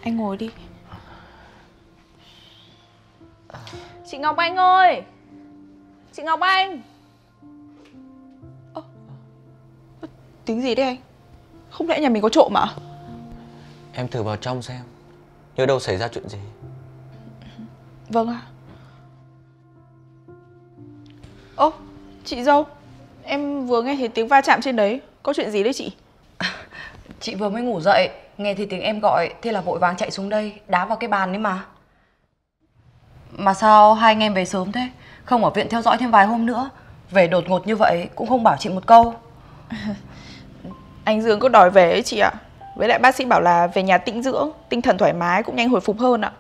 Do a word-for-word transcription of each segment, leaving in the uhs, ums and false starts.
Anh ngồi đi. Chị Ngọc Anh ơi! Chị Ngọc Anh! Ơ, tiếng gì đấy anh? Không lẽ nhà mình có trộm à? Em thử vào trong xem, nhớ đâu xảy ra chuyện gì. Vâng ạ. Ơ, chị dâu, em vừa nghe thấy tiếng va chạm trên đấy. Có chuyện gì đấy chị? Chị vừa mới ngủ dậy, nghe thấy tiếng em gọi, thế là vội vàng chạy xuống đây, đá vào cái bàn đấy mà. Mà sao hai anh em về sớm thế? Không ở viện theo dõi thêm vài hôm nữa? Về đột ngột như vậy cũng không bảo chị một câu. Anh Dương có đòi về ấy chị ạ. Với lại bác sĩ bảo là về nhà tĩnh dưỡng, tinh thần thoải mái cũng nhanh hồi phục hơn ạ.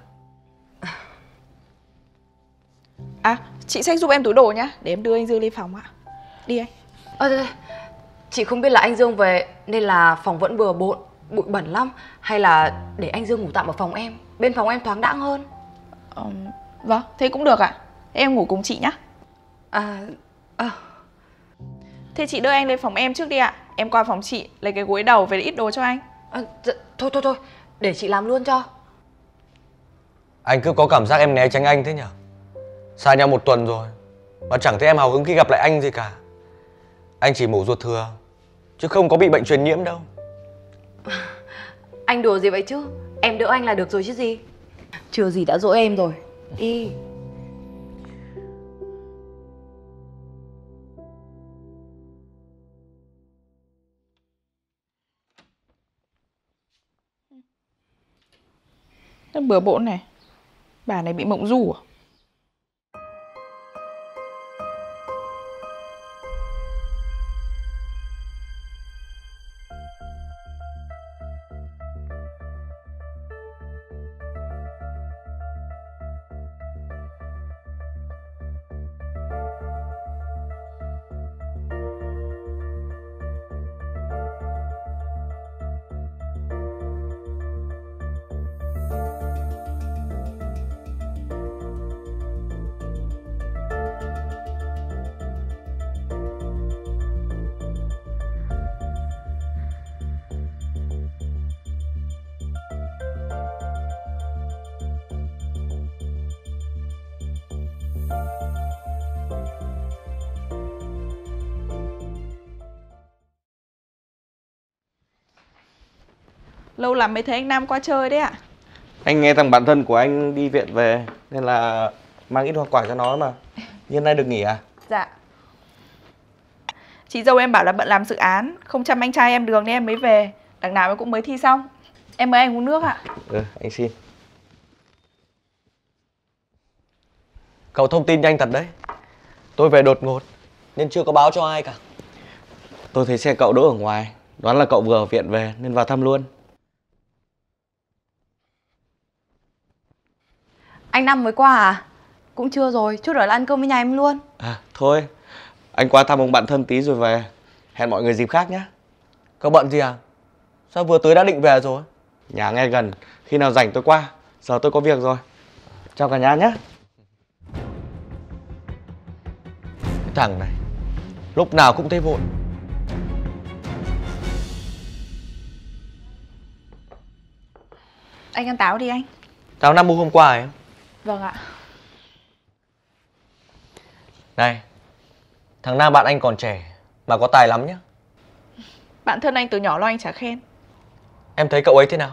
À, chị xách giúp em túi đồ nhá, để em đưa anh Dương lên phòng ạ. Đi anh. Ơ, à, chị không biết là anh Dương về nên là phòng vẫn bừa bộn, bụi bẩn lắm. Hay là để anh Dương ngủ tạm ở phòng em, bên phòng em thoáng đãng hơn. Ờ, vâng, thế cũng được ạ. Em ngủ cùng chị nhá. À, à. Thế chị đưa anh lên phòng em trước đi ạ. Em qua phòng chị lấy cái gối đầu về ít đồ cho anh. À, dạ, thôi thôi thôi, để chị làm luôn cho. Anh cứ có cảm giác em né tránh anh thế nhỉ? Xa nhau một tuần rồi mà chẳng thấy em hào hứng khi gặp lại anh gì cả. Anh chỉ mổ ruột thừa chứ không có bị bệnh truyền nhiễm đâu. Anh đùa gì vậy chứ? Em đỡ anh là được rồi chứ gì. Chưa gì đã dỗ em rồi. Đi. Nó bừa bộn này. Bà này bị mộng du à? Lâu lắm mới thấy anh Nam qua chơi đấy ạ. Anh nghe thằng bạn thân của anh đi viện về nên là mang ít hoa quả cho nó mà. Nhưng nay được nghỉ à? Dạ. Chị dâu em bảo là bận làm dự án, không chăm anh trai em được nên em mới về. Đằng nào em cũng mới thi xong. Em mời anh uống nước ạ. Ừ, anh xin. Cậu thông tin nhanh thật đấy. Tôi về đột ngột nên chưa có báo cho ai cả. Tôi thấy xe cậu đỗ ở ngoài, đoán là cậu vừa ở viện về nên vào thăm luôn. Anh Năm mới qua à? Cũng chưa rồi, chút nữa là ăn cơm với nhà em luôn. À, thôi, anh qua thăm ông bạn thân tí rồi về. Hẹn mọi người dịp khác nhé. Cậu bận gì à? Sao vừa tới đã định về rồi? Nhà nghe gần, khi nào rảnh tôi qua. Giờ tôi có việc rồi. Chào cả nhà nhé. Cái thằng này lúc nào cũng thấy vội. Anh ăn táo đi anh. Tao Nam mua hôm qua em. Vâng ạ. Này, thằng Nam bạn anh còn trẻ mà có tài lắm nhá. Bạn thân anh từ nhỏ lo anh trả khen. Em thấy cậu ấy thế nào?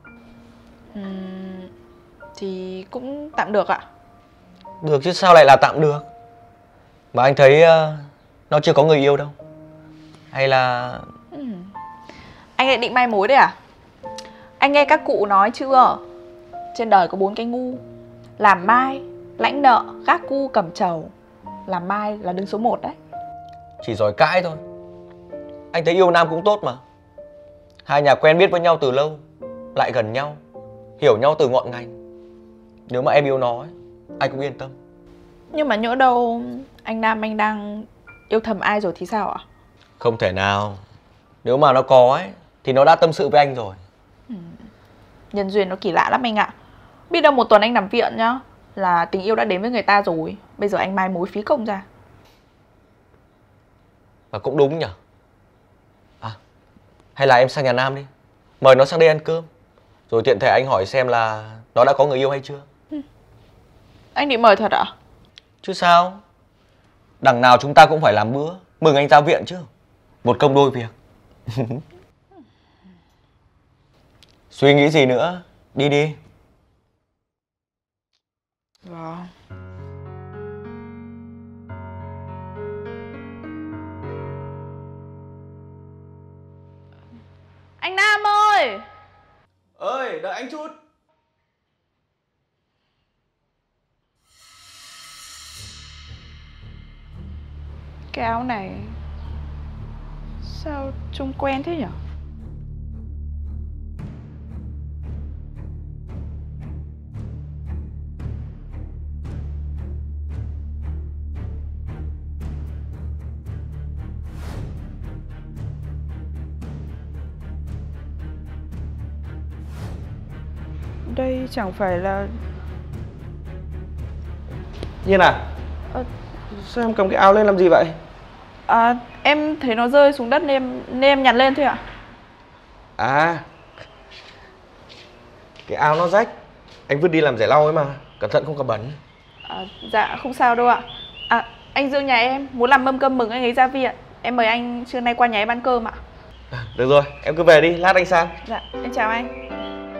Uhm, thì cũng tạm được ạ. Được chứ sao lại là tạm được? Mà anh thấy uh, nó chưa có người yêu đâu. Hay là... uhm. Anh lại định mai mối đấy à? Anh nghe các cụ nói chưa? Trên đời có bốn cái ngu: làm mai, lãnh nợ, gác cu, cầm trầu. Làm mai là đứng số một đấy. Chỉ giỏi cãi thôi. Anh thấy yêu Nam cũng tốt mà. Hai nhà quen biết với nhau từ lâu, lại gần nhau, hiểu nhau từ ngọn ngành. Nếu mà em yêu nó ấy, anh cũng yên tâm. Nhưng mà nhỡ đâu anh Nam anh đang yêu thầm ai rồi thì sao ạ? Không thể nào. Nếu mà nó có ấy thì nó đã tâm sự với anh rồi. Ừ. Nhân duyên nó kỳ lạ lắm anh ạ. Biết đâu một tuần anh nằm viện nhá là tình yêu đã đến với người ta rồi. Bây giờ anh mai mối phí công ra. Và cũng đúng nhỉ. À, hay là em sang nhà Nam đi, mời nó sang đây ăn cơm. Rồi tiện thể anh hỏi xem là nó đã có người yêu hay chưa. Anh định mời thật ạ? Chứ sao, đằng nào chúng ta cũng phải làm bữa mừng anh ra viện chứ. Một công đôi việc. Suy nghĩ gì nữa, đi đi. Vâng. Anh Nam ơi! Ơi, đợi anh chút. Cái áo này sao trông quen thế nhỉ? Đây chẳng phải là... Nhiên à? Ờ, Sao em cầm cái áo lên làm gì vậy? à, em thấy nó rơi xuống đất nên em, nên em nhặt lên thôi ạ. À, cái áo nó rách, anh vứt đi làm rẻ lau ấy mà. Cẩn thận không cầm bẩn. À, dạ không sao đâu ạ. À, anh Dương nhà em muốn làm mâm cơm mừng anh ấy ra viện. Em mời anh trưa nay qua nhà em ăn cơm ạ. À, được rồi, em cứ về đi, lát anh sang. Dạ, em chào anh.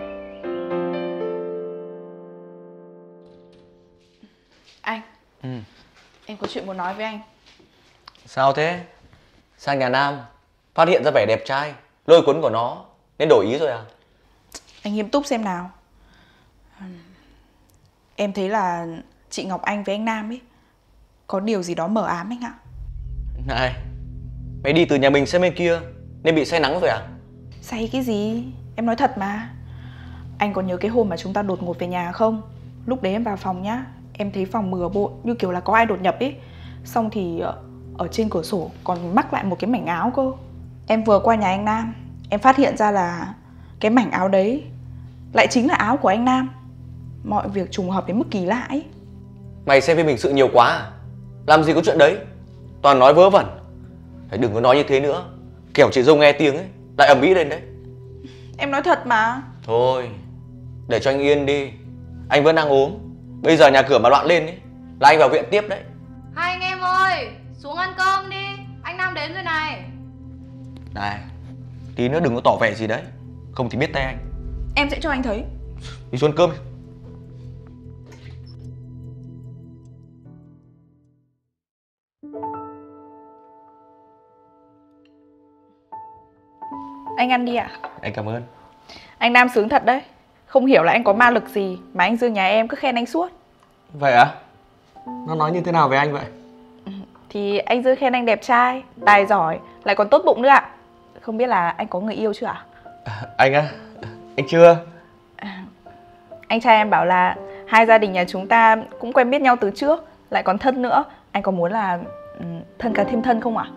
Anh, Ừ. em có chuyện muốn nói với anh. Sao thế? Sang nhà Nam phát hiện ra vẻ đẹp trai lôi cuốn của nó nên đổi ý rồi à? Anh nghiêm túc xem nào. Em thấy là chị Ngọc Anh với anh Nam ấy có điều gì đó mờ ám anh ạ. Này, mày đi từ nhà mình sang bên kia nên bị say nắng rồi à? Say cái gì? Em nói thật mà. Anh còn nhớ cái hôm mà chúng ta đột ngột về nhà không? Lúc đấy em vào phòng nhá, em thấy phòng mờ bộn như kiểu là có ai đột nhập ấy. Xong thì ở trên cửa sổ còn mắc lại một cái mảnh áo cơ. Em vừa qua nhà anh Nam, em phát hiện ra là cái mảnh áo đấy lại chính là áo của anh Nam. Mọi việc trùng hợp đến mức kỳ lạ ấy. Mày xem phim hình sự nhiều quá à? Làm gì có chuyện đấy, toàn nói vớ vẩn. Phải đừng có nói như thế nữa, kẻo chị dâu nghe tiếng ấy lại ầm ĩ lên đấy. Em nói thật mà. Thôi, để cho anh yên đi. Anh vẫn đang ốm. Bây giờ nhà cửa mà loạn lên ấy là anh vào viện tiếp đấy. Hai anh em ơi, xuống ăn cơm đi. Anh Nam đến rồi này. Này, tí nữa đừng có tỏ vẻ gì đấy, không thì biết tay anh. Em sẽ cho anh thấy. Đi xuống ăn cơm đi. Anh ăn đi ạ. Anh cảm ơn. Anh Nam sướng thật đấy. Không hiểu là anh có ma lực gì mà anh Dương nhà em cứ khen anh suốt. Vậy à? Nó nói như thế nào về anh vậy? Thì anh Dương khen anh đẹp trai, tài giỏi, lại còn tốt bụng nữa ạ. Không biết là anh có người yêu chưa ạ? À, anh á? Anh chưa. À, anh trai em bảo là hai gia đình nhà chúng ta cũng quen biết nhau từ trước, lại còn thân nữa. Anh có muốn là um, thân cả thêm thân không ạ?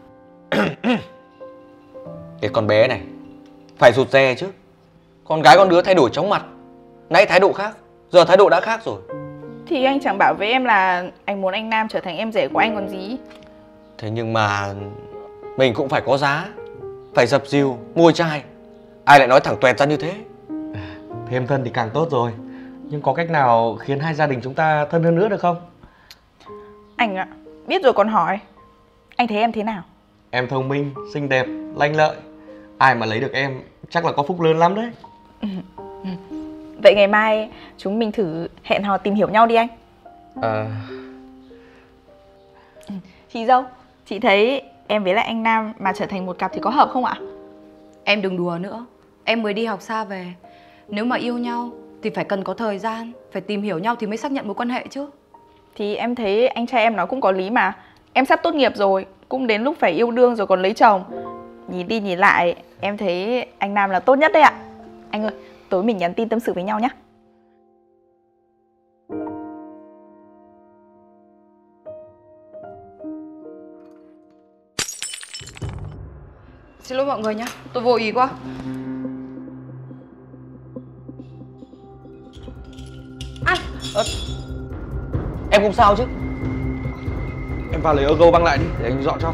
Cái con bé này phải rụt rè chứ. Con gái con đứa thay đổi chóng mặt. Nãy thái độ khác, giờ thái độ đã khác rồi. Thì anh chẳng bảo với em là anh muốn anh Nam trở thành em rể của anh còn gì. Thế nhưng mà mình cũng phải có giá, phải dập dìu, môi chai. Ai lại nói thẳng toẹt ra như thế? Thêm thân thì càng tốt rồi. Nhưng có cách nào khiến hai gia đình chúng ta thân hơn nữa được không? Anh ạ, biết rồi còn hỏi. Anh thấy em thế nào? Em thông minh, xinh đẹp, lanh lợi. Ai mà lấy được em chắc là có phúc lớn lắm đấy. Vậy ngày mai chúng mình thử hẹn hò tìm hiểu nhau đi anh. À... Chị dâu, chị thấy em với lại anh Nam mà trở thành một cặp thì có hợp không ạ? Em đừng đùa nữa. Em mới đi học xa về. Nếu mà yêu nhau thì phải cần có thời gian, phải tìm hiểu nhau thì mới xác nhận mối quan hệ chứ. Thì em thấy anh trai em nói cũng có lý mà. Em sắp tốt nghiệp rồi, cũng đến lúc phải yêu đương rồi còn lấy chồng. Nhìn đi nhìn lại, em thấy anh Nam là tốt nhất đấy ạ. Anh ơi, tối mình nhắn tin tâm sự với nhau nhé. Xin lỗi mọi người nhá, tôi vô ý quá. Ăn. À, em không sao chứ? Em vào lấy ơ gâu băng lại đi, để anh dọn cho.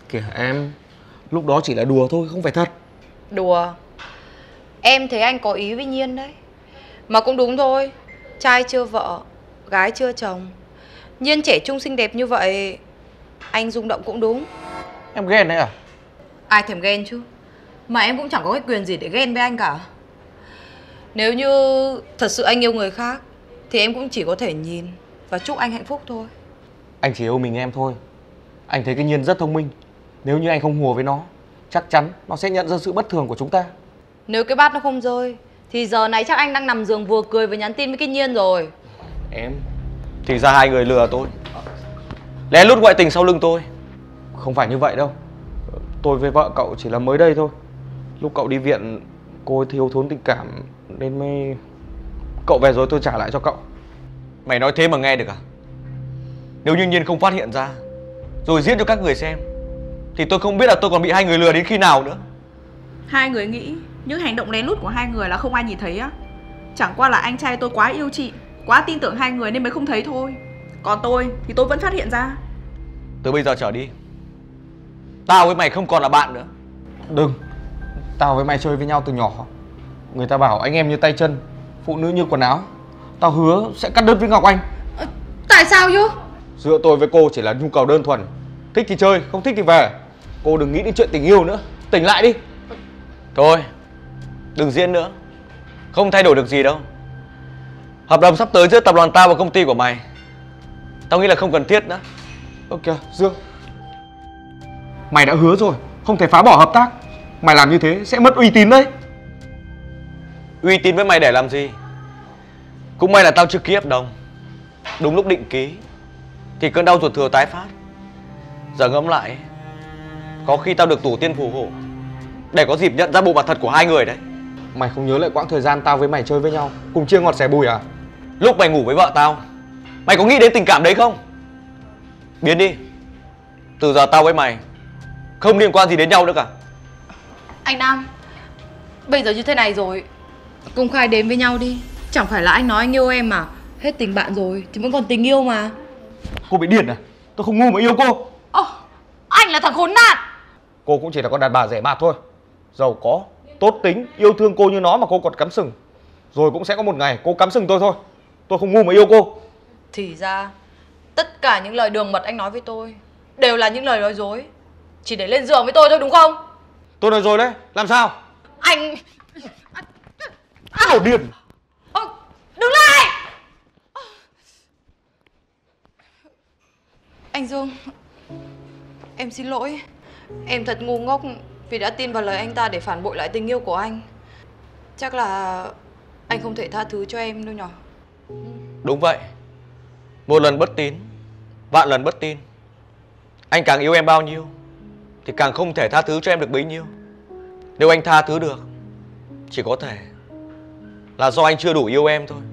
Kìa em, lúc đó chỉ là đùa thôi, không phải thật. Đùa? Em thấy anh có ý với Nhiên đấy. Mà cũng đúng thôi, trai chưa vợ, gái chưa chồng. Nhiên trẻ trung xinh đẹp như vậy, anh rung động cũng đúng. Em ghen đấy à? Ai thèm ghen chứ. Mà em cũng chẳng có cái quyền gì để ghen với anh cả. Nếu như thật sự anh yêu người khác thì em cũng chỉ có thể nhìn và chúc anh hạnh phúc thôi. Anh chỉ yêu mình em thôi. Anh thấy cái Nhiên rất thông minh. Nếu như anh không hùa với nó, chắc chắn nó sẽ nhận ra sự bất thường của chúng ta. Nếu cái bát nó không rơi thì giờ này chắc anh đang nằm giường vừa cười vừa nhắn tin với cái Nhiên rồi. Em, Thì ra hai người lừa tôi, lén lút ngoại tình sau lưng tôi. không phải như vậy đâu. Tôi với vợ cậu chỉ là mới đây thôi. Lúc cậu đi viện, cô ấy thiếu thốn tình cảm nên mới... Cậu về rồi tôi trả lại cho cậu. Mày nói thế mà nghe được à? Nếu như Nhiên không phát hiện ra rồi diễn cho các người xem thì tôi không biết là tôi còn bị hai người lừa đến khi nào nữa. Hai người nghĩ những hành động lén lút của hai người là không ai nhìn thấy á? Chẳng qua là anh trai tôi quá yêu chị, quá tin tưởng hai người nên mới không thấy thôi. Còn tôi thì tôi vẫn phát hiện ra. Từ bây giờ trở đi, tao với mày không còn là bạn nữa. Đừng. Tao với mày chơi với nhau từ nhỏ. Người ta bảo anh em như tay chân, phụ nữ như quần áo. Tao hứa sẽ cắt đứt với Ngọc Anh. À, tại sao chứ? Giữa tôi với cô chỉ là nhu cầu đơn thuần. Thích thì chơi, không thích thì về. Cô đừng nghĩ đến chuyện tình yêu nữa. Tỉnh lại đi. Thôi, đừng diễn nữa, không thay đổi được gì đâu. Hợp đồng sắp tới giữa tập đoàn tao và công ty của mày, tao nghĩ là không cần thiết nữa. Ơ kìa, Dương. Mày đã hứa rồi, không thể phá bỏ hợp tác. Mày làm như thế sẽ mất uy tín đấy. Uy tín với mày để làm gì? Cũng may là tao chưa ký hợp đồng. Đúng lúc định ký thì cơn đau ruột thừa tái phát. Giờ ngẫm lại, có khi tao được tổ tiên phù hộ để có dịp nhận ra bộ mặt thật của hai người đấy. Mày không nhớ lại quãng thời gian tao với mày chơi với nhau, cùng chia ngọt sẻ bùi à? Lúc mày ngủ với vợ tao, mày có nghĩ đến tình cảm đấy không? Biến đi. Từ giờ tao với mày không liên quan gì đến nhau nữa cả. Anh Nam, bây giờ như thế này rồi, công khai đến với nhau đi. Chẳng phải là anh nói anh yêu em mà. Hết tình bạn rồi thì vẫn còn tình yêu mà. Cô bị điên à? Tôi không ngu mà yêu cô. Ồ, anh là thằng khốn nạn. Cô cũng chỉ là con đàn bà rẻ mạt thôi. Giàu có, tốt tính, yêu thương cô như nó mà cô còn cắm sừng. Rồi cũng sẽ có một ngày cô cắm sừng tôi thôi. Tôi không ngu mà yêu cô. Thì ra tất cả những lời đường mật anh nói với tôi đều là những lời nói dối, chỉ để lên giường với tôi thôi đúng không? Tôi nói rồi đấy, làm sao? Anh... Cái đồ điên. Ơ, đứng lại. Anh Dương, em xin lỗi. Em thật ngu ngốc vì đã tin vào lời anh ta để phản bội lại tình yêu của anh. Chắc là anh không thể tha thứ cho em đâu nhở. Đúng vậy. Một lần bất tín, vạn lần bất tin. Anh càng yêu em bao nhiêu thì càng không thể tha thứ cho em được bấy nhiêu. Nếu anh tha thứ được, chỉ có thể là do anh chưa đủ yêu em thôi.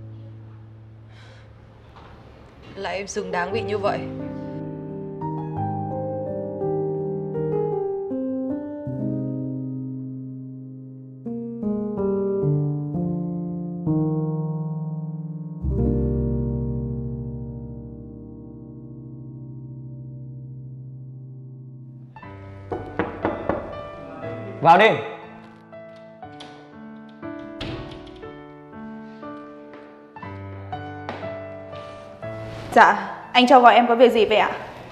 Là em xứng đáng bị như vậy. Vào đi. Dạ, anh cho gọi em có việc gì vậy ạ?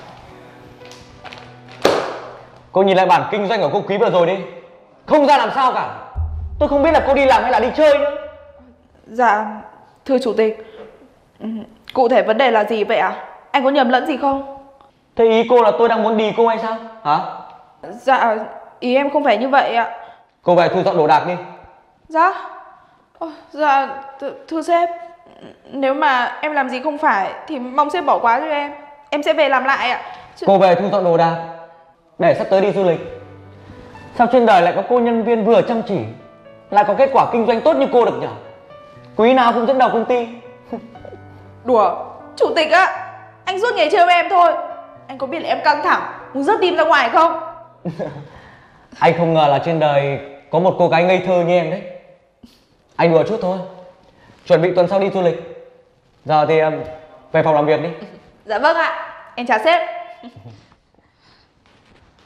Cô nhìn lại bản kinh doanh của cô Quý vừa rồi đi. Không ra làm sao cả. Tôi không biết là cô đi làm hay là đi chơi nữa. Dạ, thưa chủ tịch, cụ thể vấn đề là gì vậy ạ? Anh có nhầm lẫn gì không? Thế ý cô là tôi đang muốn đi cô hay sao? Hả? Dạ, ý em không phải như vậy ạ. Cô về thu dọn đồ đạc đi. Dạ, Ồ, dạ, th thưa sếp, nếu mà em làm gì không phải thì mong sếp bỏ qua cho em. Em sẽ về làm lại ạ. Chứ... Cô về thu dọn đồ đạc để sắp tới đi du lịch. Sao trên đời lại có cô nhân viên vừa chăm chỉ lại có kết quả kinh doanh tốt như cô được nhỉ? Quý nào cũng dẫn đầu công ty. Đùa, chủ tịch á, anh suốt ngày trêu em thôi. Anh có biết là em căng thẳng, muốn rớt tim ra ngoài không? Anh không ngờ là trên đời có một cô gái ngây thơ như em đấy. Anh đùa chút thôi. Chuẩn bị tuần sau đi du lịch. Giờ thì về phòng làm việc đi. Dạ vâng ạ, em chào sếp.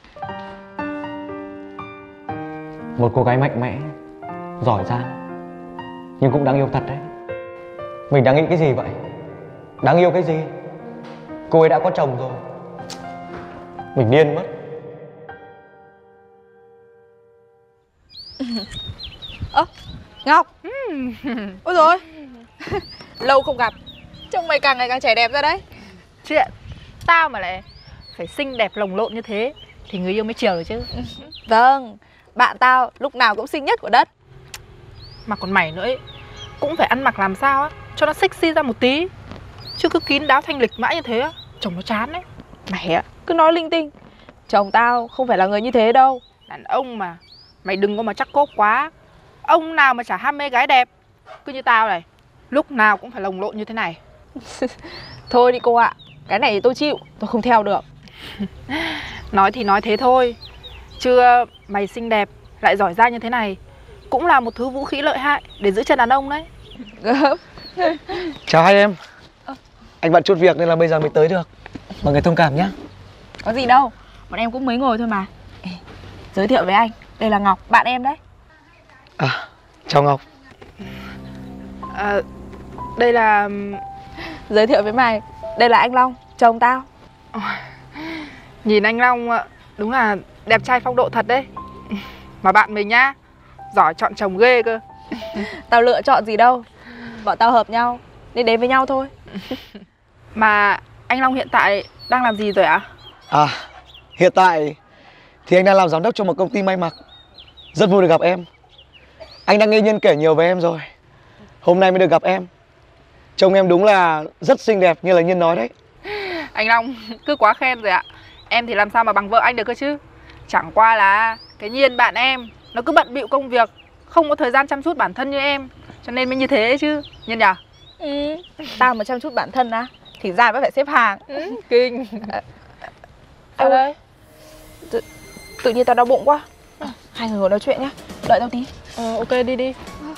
Một cô gái mạnh mẽ, giỏi giang, nhưng cũng đáng yêu thật đấy. Mình đang nghĩ cái gì vậy? Đáng yêu cái gì? Cô ấy đã có chồng rồi. Mình điên mất. Ơ, Ngọc. Ôi rồi. Lâu không gặp, trông mày càng ngày càng trẻ đẹp ra đấy. Chuyện tao mà lại phải xinh đẹp lồng lộn như thế thì người yêu mới chiều được chứ. Vâng, bạn tao lúc nào cũng xinh nhất của đất. Mà còn mày nữa ấy, cũng phải ăn mặc làm sao á cho nó sexy ra một tí, chứ cứ kín đáo thanh lịch mãi như thế á, chồng nó chán đấy. Mày á, cứ nói linh tinh. Chồng tao không phải là người như thế đâu. Đàn ông mà, mày đừng có mà chắc cốp quá. Ông nào mà chả ham mê gái đẹp. Cứ như tao này, lúc nào cũng phải lồng lộn như thế này. Thôi đi cô ạ, cái này thì tôi chịu, tôi không theo được. Nói thì nói thế thôi, chứ mày xinh đẹp lại giỏi giang như thế này cũng là một thứ vũ khí lợi hại để giữ chân đàn ông đấy. Gớm. Chào hai em. Anh bận chút việc nên là bây giờ mới tới được. Mọi người thông cảm nhé. Có gì đâu, bọn em cũng mới ngồi thôi mà. Ê, giới thiệu với anh, đây là Ngọc, bạn em đấy. À, chào Ngọc. À, đây là... Giới thiệu với mày, đây là anh Long, chồng tao. Nhìn anh Long đúng là đẹp trai phong độ thật đấy. Mà bạn mình nhá, giỏi chọn chồng ghê cơ. Tao lựa chọn gì đâu, bọn tao hợp nhau nên đến với nhau thôi. Mà anh Long hiện tại đang làm gì rồi ạ? À, hiện tại thì anh đang làm giám đốc cho một công ty may mặc. Rất vui được gặp em. Anh đã nghe Nhân kể nhiều về em rồi. Hôm nay mới được gặp em. Trông em đúng là rất xinh đẹp như là Nhân nói đấy. Anh Long cứ quá khen rồi ạ. Em thì làm sao mà bằng vợ anh được cơ chứ. Chẳng qua là cái Nhiên bạn em nó cứ bận bịu công việc, không có thời gian chăm chút bản thân như em, cho nên mới như thế chứ Nhiên nhỉ? Ừ, tao mà chăm chút bản thân á thì ra vẫn phải xếp hàng. Ừ, kinh. Sao đấy? Tự, tự nhiên tao đau bụng quá. Hai người ngồi nói chuyện nhá, đợi tao tí. Ờ, ok đi đi.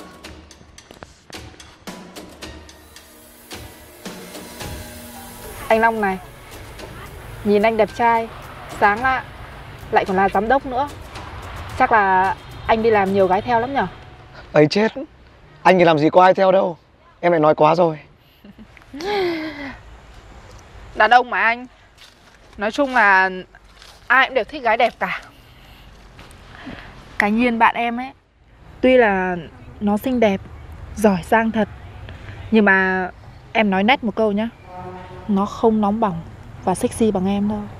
Anh Long này, nhìn anh đẹp trai, sáng lạ, lại còn là giám đốc nữa. Chắc là anh đi làm nhiều gái theo lắm nhở? Ấy chết, anh thì làm gì có ai theo đâu. Em lại nói quá rồi. Đàn ông mà anh, nói chung là ai cũng đều thích gái đẹp cả. Cái Nhiên bạn em ấy, tuy là nó xinh đẹp, giỏi giang thật, nhưng mà em nói nét một câu nhá, nó không nóng bỏng và sexy bằng em đâu.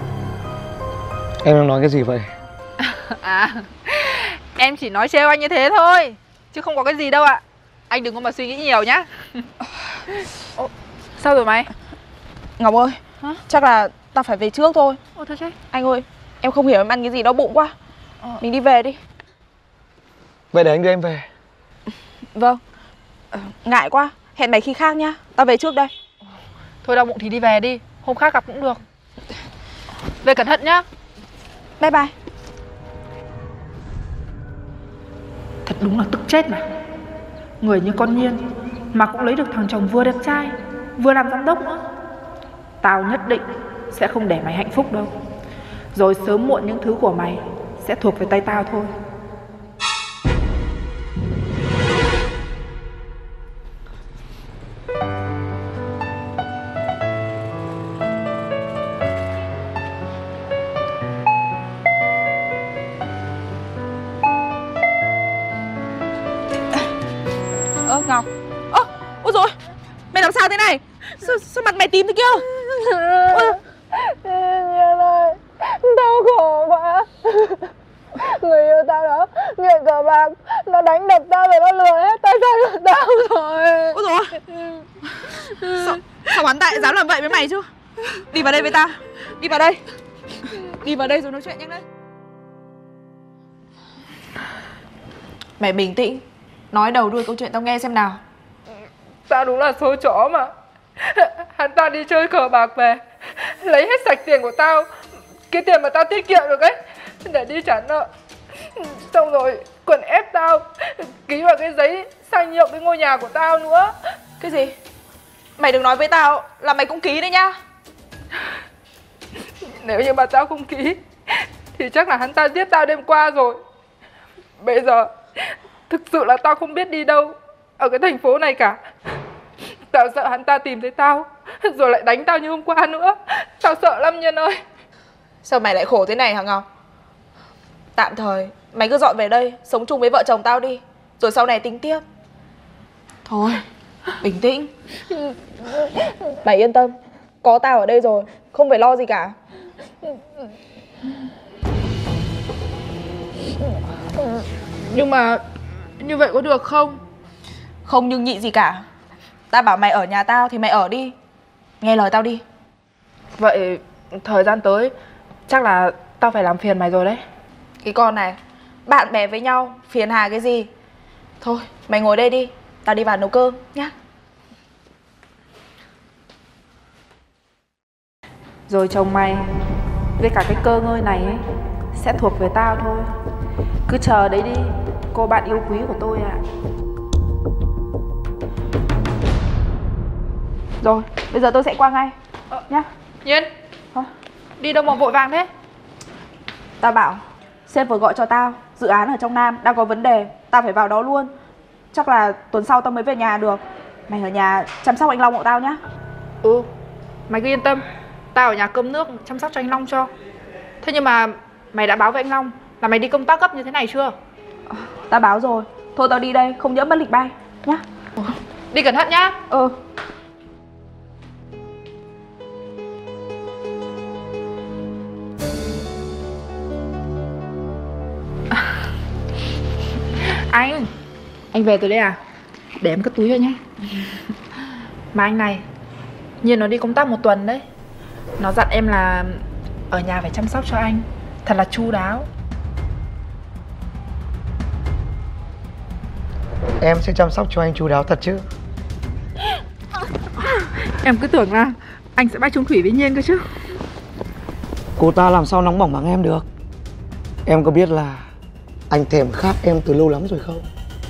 Em đang nói cái gì vậy? À, em chỉ nói trêu anh như thế thôi, chứ không có cái gì đâu ạ. Anh đừng có mà suy nghĩ nhiều nhá. Ồ, sao rồi mày? Ngọc ơi, hả? Chắc là tao phải về trước thôi. Ồ thôi chứ. Anh ơi, em không hiểu em ăn cái gì đau bụng quá. Ờ. Mình đi về đi. Vậy để anh đưa em về. Vâng. Ờ, ngại quá, hẹn mày khi khác nhá. Tao về trước đây. Thôi đau bụng thì đi về đi, hôm khác gặp cũng được. Về cẩn thận nhá. Bye bye. Thật đúng là tức chết mà. Người như con Nhiên mà cũng lấy được thằng chồng vừa đẹp trai, vừa làm giám đốc nữa. Tao nhất định sẽ không để mày hạnh phúc đâu. Rồi sớm muộn những thứ của mày sẽ thuộc về tay tao thôi. Ơ Ngọc. Ơ, ôi dồi, mày làm sao thế này? Sao, sao mặt mày tím thế kia? Ôi, Nhiên ơi, tao khổ quá. Người yêu tao đó nghiện cờ bạc, nó đánh đập tao rồi nó lừa hết tài sản của tao rồi. ôi dồi. Sao, sao hắn tại dám làm vậy với mày chứ? Đi vào đây với tao. Đi vào đây. Đi vào đây rồi nói chuyện nhanh lên. Mày bình tĩnh, nói đầu đuôi câu chuyện tao nghe xem nào. Tao đúng là số chó mà. Hắn ta đi chơi cờ bạc về, lấy hết sạch tiền của tao, cái tiền mà tao tiết kiệm được ấy, để đi trả nợ. Xong rồi còn ép tao ký vào cái giấy sang nhượng cái ngôi nhà của tao nữa. Cái gì? Mày đừng nói với tao là mày cũng ký đấy nhá. Nếu như mà tao không ký thì chắc là hắn ta giết tao đêm qua rồi. Bây giờ thực sự là tao không biết đi đâu ở cái thành phố này cả. Tao sợ hắn ta tìm thấy tao rồi lại đánh tao như hôm qua nữa. Tao sợ lắm Nhiên ơi. Sao mày lại khổ thế này hả Ngọc? Tạm thời mày cứ dọn về đây sống chung với vợ chồng tao đi, rồi sau này tính tiếp. Thôi, bình tĩnh. Mày yên tâm, có tao ở đây rồi, không phải lo gì cả. Nhưng mà như vậy có được không? Không nhưng nhị gì cả. Tao bảo mày ở nhà tao thì mày ở đi. Nghe lời tao đi. Vậy thời gian tới chắc là tao phải làm phiền mày rồi đấy. Cái con này, bạn bè với nhau phiền hà cái gì. Thôi mày ngồi đây đi, tao đi vào nấu cơm nhá. Rồi chồng mày với cả cái cơ ngơi này ấy, sẽ thuộc về tao thôi. Cứ chờ đấy đi, cô bạn yêu quý của tôi ạ. Rồi, bây giờ tôi sẽ qua ngay ờ, nhá. Nhiên, Hả? Đi đâu mà vội vàng thế? Tao bảo sếp vừa gọi cho tao, dự án ở trong Nam đang có vấn đề, tao phải vào đó luôn. Chắc là tuần sau tao mới về nhà được. Mày ở nhà chăm sóc anh Long hộ tao nhá. Ừ, mày cứ yên tâm, tao ở nhà cơm nước chăm sóc cho anh Long cho. Thế nhưng mà mày đã báo với anh Long là mày đi công tác gấp như thế này chưa? Tao báo rồi. Thôi tao đi đây, không nhỡ mất lịch bay nhá. Đi cẩn thận nhá. Ừ. Anh, anh về từ đây à? Để em cất túi vào nhé. Mà anh này, Nhiên nó đi công tác một tuần đấy. Nó dặn em là ở nhà phải chăm sóc cho anh thật là chu đáo. Em sẽ chăm sóc cho anh chu đáo thật chứ? Em cứ tưởng là anh sẽ bay chung thủy với Nhiên cơ chứ. Cô ta làm sao nóng bỏng bằng em được? Em có biết là anh thèm khát em từ lâu lắm rồi không?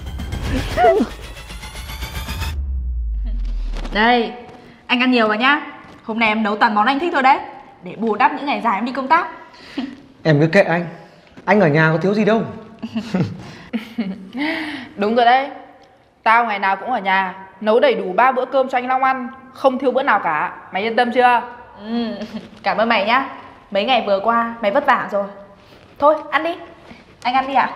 Đây, anh ăn nhiều vào nhá. Hôm nay em nấu toàn món anh thích thôi đấy, để bù đắp những ngày dài em đi công tác. Em cứ kệ anh, anh ở nhà có thiếu gì đâu. Đúng rồi đấy. Tao ngày nào cũng ở nhà nấu đầy đủ ba bữa cơm cho anh Long ăn, không thiếu bữa nào cả. Mày yên tâm chưa? Ừ, cảm ơn mày nhá. Mấy ngày vừa qua mày vất vả rồi. Thôi ăn đi. Anh ăn đi ạ.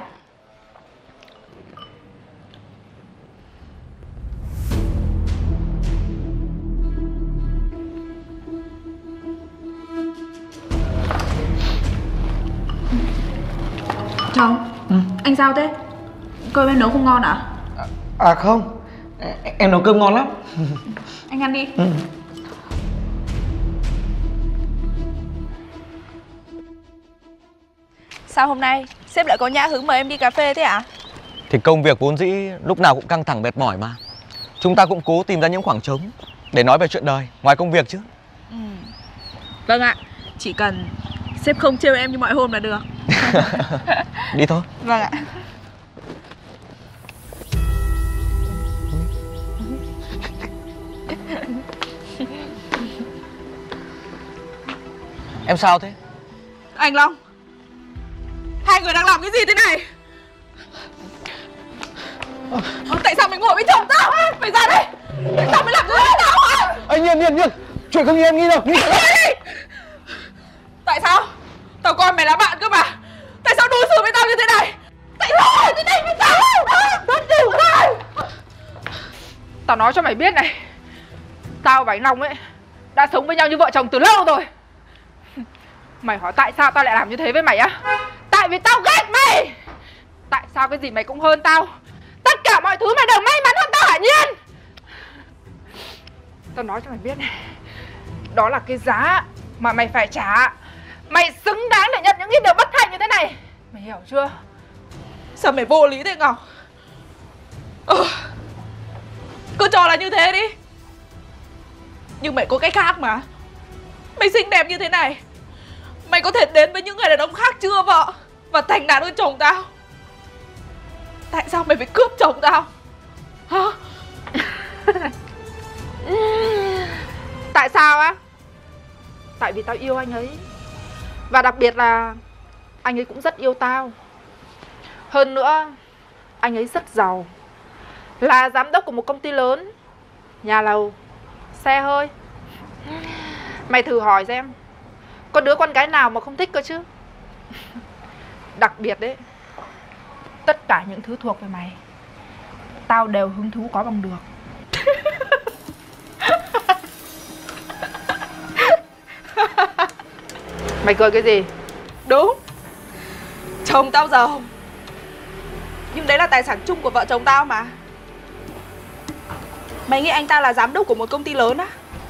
Chồng, ừ. Anh sao thế? Cơm em nấu không ngon à? À, à không, em nấu cơm ngon lắm. Anh ăn đi. Ừ. Sao hôm nay sếp lại có nhã hứng mời em đi cà phê thế ạ? Thì công việc vốn dĩ lúc nào cũng căng thẳng mệt mỏi mà. Chúng ta cũng cố tìm ra những khoảng trống để nói về chuyện đời ngoài công việc chứ. Ừ. Vâng ạ, chỉ cần sếp không trêu em như mọi hôm là được. Đi thôi. Vâng ạ. Em sao thế? Anh Long, hai người đang làm cái gì thế này? Ờ, tại sao mày ngồi với chồng tao? Mày ra đây. Tại sao mày làm như thế tao hả? Anh Nhiên, Nhiên, Nhiên, chuyện không như em nghĩ đâu. Nghĩ... Tại sao? Tao coi mày là bạn cơ mà. Tại sao đối xử với tao như thế này? Tại sao mày thế này với tao? Tao chịu rồi. Tao nói cho mày biết này, tao và anh Long ấy đã sống với nhau như vợ chồng từ lâu rồi. Mày hỏi tại sao tao lại làm như thế với mày á? Tại vì tao ghét mày. Tại sao cái gì mày cũng hơn tao? Tất cả mọi thứ mày đều may mắn hơn tao hả Nhiên? Tao nói cho mày biết này, đó là cái giá mà mày phải trả. Mày xứng đáng để nhận những cái điều bất hạnh như thế này. Mày hiểu chưa? Sao mày vô lý thế Ngọc? Ừ, cứ cho là như thế đi. Nhưng mày có cách khác mà. Mày xinh đẹp như thế này, mày có thể đến với những người đàn ông khác chưa vợ và thành đạt hơn chồng tao. Tại sao mày phải cướp chồng tao? Hả? Tại sao á? Tại vì tao yêu anh ấy. Và đặc biệt là anh ấy cũng rất yêu tao. Hơn nữa, anh ấy rất giàu. Là giám đốc của một công ty lớn, nhà lầu, xe hơi. Mày thử hỏi xem, có đứa con gái nào mà không thích cơ chứ. Đặc biệt đấy, tất cả những thứ thuộc về mày, tao đều hứng thú có bằng được. Mày cười cái gì? Đúng, chồng tao giàu, nhưng đấy là tài sản chung của vợ chồng tao mà. Mày nghĩ anh ta là giám đốc của một công ty lớn á?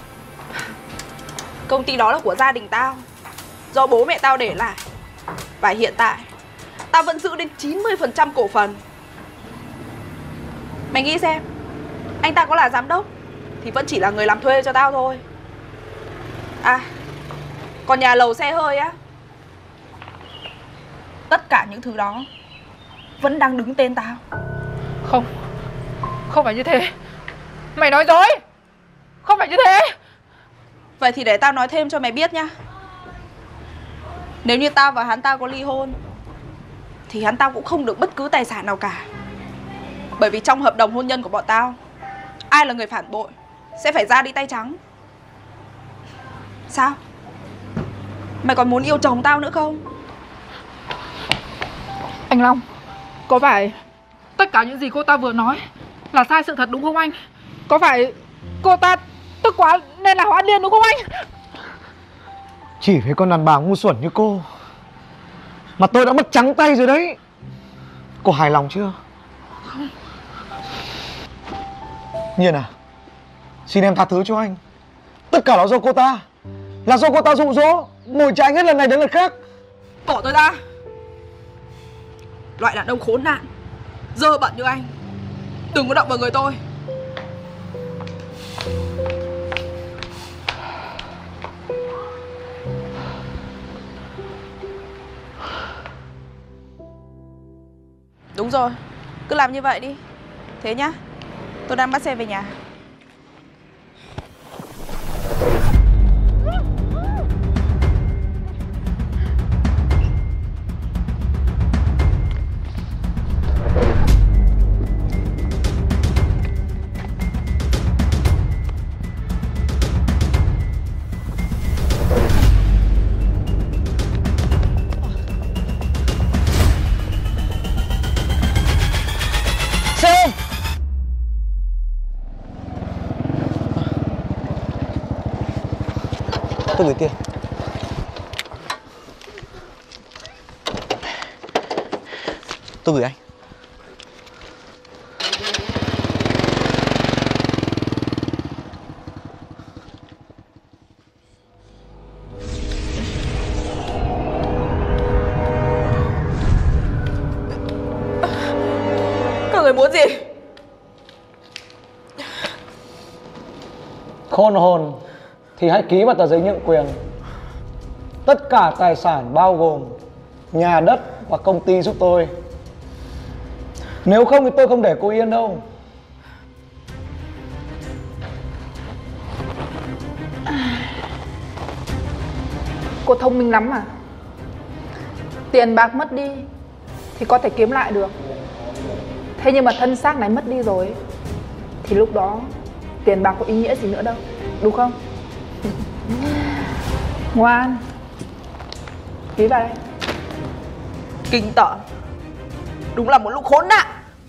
Công ty đó là của gia đình tao, do bố mẹ tao để lại. Và hiện tại tao vẫn giữ đến chín mươi phần trăm cổ phần. Mày nghĩ xem, anh ta có là giám đốc thì vẫn chỉ là người làm thuê cho tao thôi. À, còn nhà lầu xe hơi á, tất cả những thứ đó vẫn đang đứng tên tao. Không, không phải như thế. Mày nói dối. Không phải như thế. Vậy thì để tao nói thêm cho mày biết nhá. Nếu như tao và hắn ta có ly hôn thì hắn tao cũng không được bất cứ tài sản nào cả. Bởi vì trong hợp đồng hôn nhân của bọn tao, ai là người phản bội sẽ phải ra đi tay trắng. Sao? Mày còn muốn yêu chồng tao nữa không? Anh Long, có phải tất cả những gì cô ta vừa nói là sai sự thật đúng không anh? Có phải cô ta tức quá nên là hóa điên đúng không anh? Chỉ với con đàn bà ngu xuẩn như cô mà tôi đã mất trắng tay rồi đấy. Cô hài lòng chưa? Không. Nhiên à, xin em tha thứ cho anh. Tất cả là do cô ta. Là do cô ta dụ dỗ, mồi chài anh hết lần này đến lần khác. Bỏ tôi ra. Loại đàn ông khốn nạn, dơ bẩn như anh đừng có động vào người tôi. Đúng rồi, cứ làm như vậy đi. Thế nhá, tôi đang bắt xe về nhà. Tôi gửi tiền. Tôi gửi anh. Các người muốn gì? Khôn hồn thì hãy ký vào tờ giấy nhượng quyền. Tất cả tài sản bao gồm nhà đất và công ty giúp tôi. Nếu không thì tôi không để cô yên đâu. Cô thông minh lắm mà. Tiền bạc mất đi thì có thể kiếm lại được. Thế nhưng mà thân xác này mất đi rồi thì lúc đó tiền bạc có ý nghĩa gì nữa đâu, đúng không? Ngoan, ký vào đây. Kinh tởm, đúng là một lúc khốn nạn.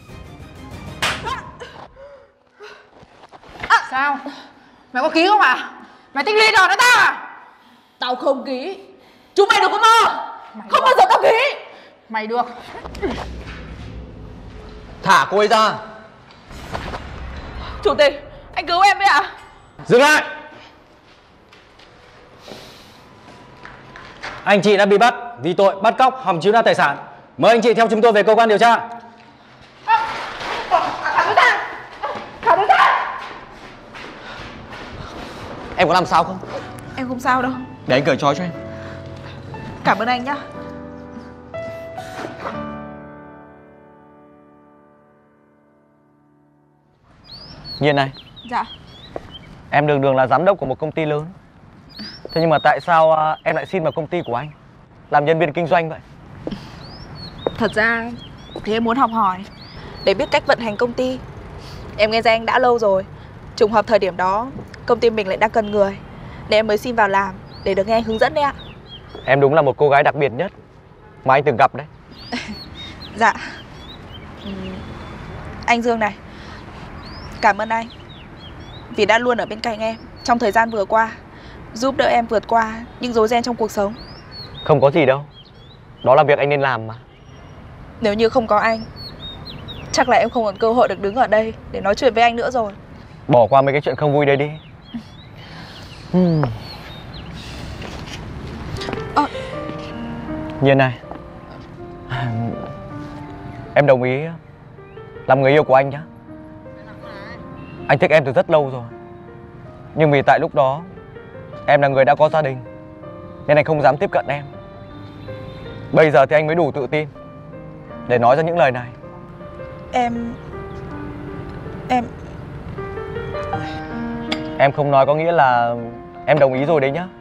À, sao? Mày có ký không à? Mày tính ly đòn với tao à? Tao không ký. Chúng mày đừng có mơ. Mày không bao giờ tao ký. Mày được. Thả cô ấy ra. Chủ tịch, anh cứu em với ạ. À? Dừng lại. Anh chị đã bị bắt vì tội bắt cóc hòng chiếm đoạt tài sản. Mời anh chị theo chúng tôi về cơ quan điều tra. Thả tôi ra. Thả tôi ra. Em có làm sao không? Em không sao đâu. Để anh cởi trói cho em. Cảm ơn anh nhá. Nhiên này. Dạ. Em đường đường là giám đốc của một công ty lớn. Thế nhưng mà tại sao uh, em lại xin vào công ty của anh làm nhân viên kinh doanh vậy? Thật ra thì em muốn học hỏi để biết cách vận hành công ty. Em nghe danh anh đã lâu rồi, trùng hợp thời điểm đó công ty mình lại đang cần người, nên em mới xin vào làm để được nghe anh hướng dẫn đấy ạ. Em đúng là một cô gái đặc biệt nhất mà anh từng gặp đấy. Dạ. Ừm, Anh Dương này, cảm ơn anh vì đã luôn ở bên cạnh em trong thời gian vừa qua, giúp đỡ em vượt qua những rối ren trong cuộc sống. Không có gì đâu, đó là việc anh nên làm mà. Nếu như không có anh, chắc là em không còn cơ hội được đứng ở đây để nói chuyện với anh nữa rồi. Bỏ qua mấy cái chuyện không vui đây đi. hmm. Ờ. Nhiên này, em đồng ý làm người yêu của anh nhá. Anh thích em từ rất lâu rồi, nhưng vì tại lúc đó em là người đã có gia đình nên anh không dám tiếp cận em. Bây giờ thì anh mới đủ tự tin để nói ra những lời này. Em... Em... Em không nói có nghĩa là em đồng ý rồi đấy nhá.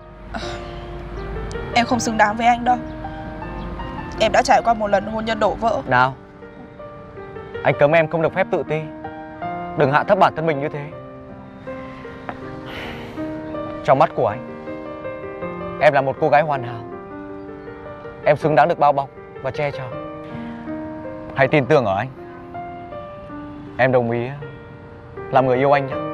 Em không xứng đáng với anh đâu. Em đã trải qua một lần hôn nhân đổ vỡ. Nào, anh cấm em không được phép tự ti. Đừng hạ thấp bản thân mình như thế. Trong mắt của anh, em là một cô gái hoàn hảo. Em xứng đáng được bao bọc và che chở. Hãy tin tưởng ở anh. Em đồng ý làm người yêu anh nhé.